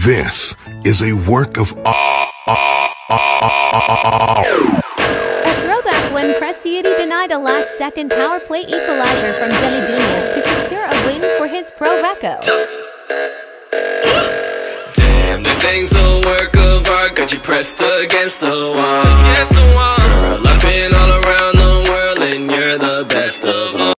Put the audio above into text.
This is a work of art. A throwback when Presciutti denied a last-second power play equalizer from Jenny Jr. to secure a win for his pro reco. Damn, that thing's a work of art, got you pressed against the wall. Girl, I've been all around